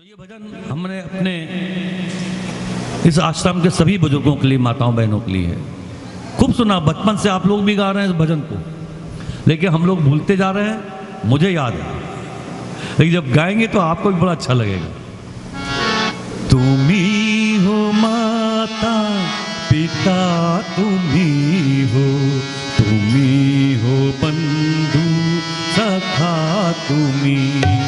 ये भजन हमने अपने इस आश्रम के सभी बुजुर्गों के लिए, माताओं बहनों के लिए है। खूब सुना, बचपन से आप लोग भी गा रहे हैं इस भजन को, लेकिन हम लोग भूलते जा रहे हैं। मुझे याद है, लेकिन जब गाएंगे तो आपको भी बड़ा अच्छा लगेगा। तुम्ही हो माता पिता, तुम्ही हो बंधु सखा, तुम्ही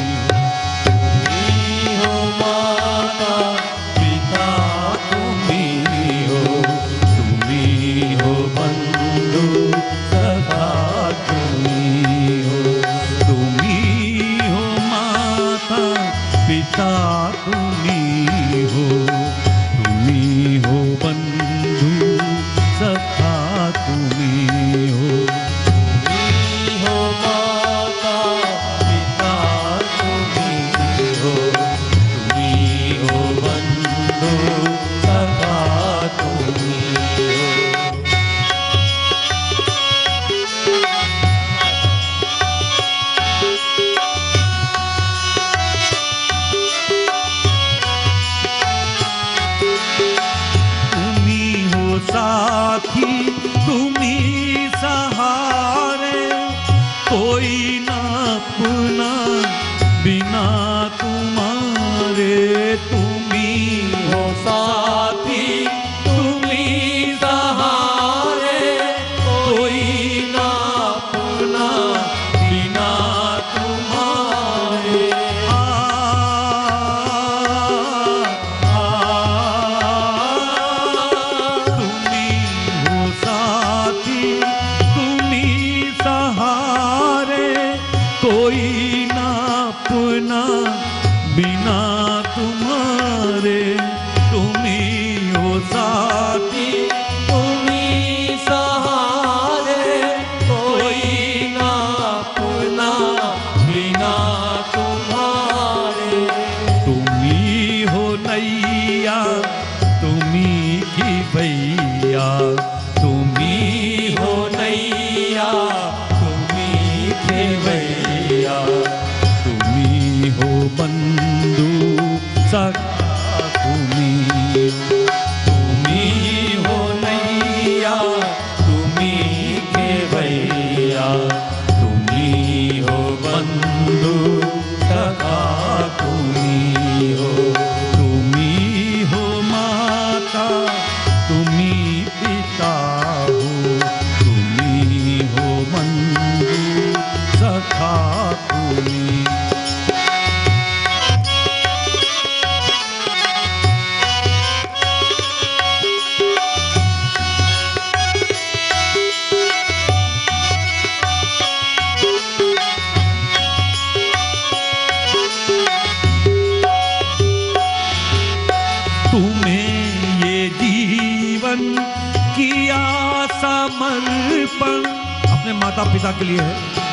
पिता के लिए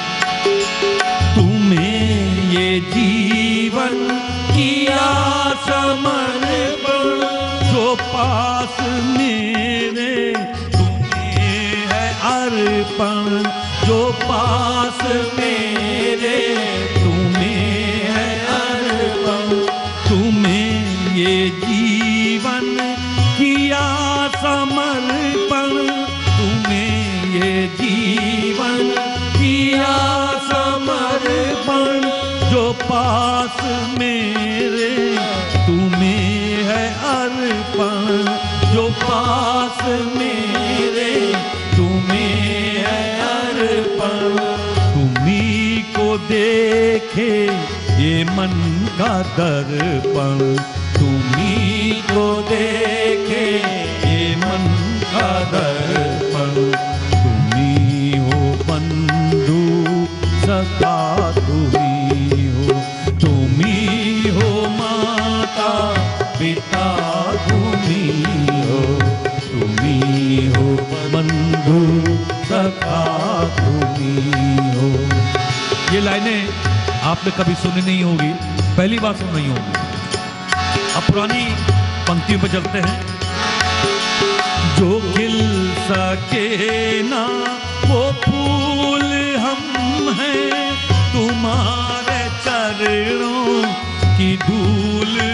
है। तुम्हें ये जीवन किया समर्पण, जो पास मेरे तुम्हें है अर्पण, जो पास मेरे तुम्हें है अर्पण। तुम्हें ये जीवन किया समर्पण, तुम्हें ये जीवन किया समर्पण, जो पास मेरे तुम्हें है अर्पण, जो पास मेरे तुम्हें है अर्पण। तुम्ही को देखे ये मन का दर्पण, तुम्ही को देखे ये मन का दर्पण। सखा तुम्ही हो माता पिता, तुम्ही हो बंधु सखा, तुम्ही हो। ये लाइनें आपने कभी सुनी नहीं होगी, पहली बार सुन रही होगी। अब पुरानी पंक्तियों पर चलते हैं। जो खिल सके ना वो फूल हम हैं, तुम्हारे चरणों की धूल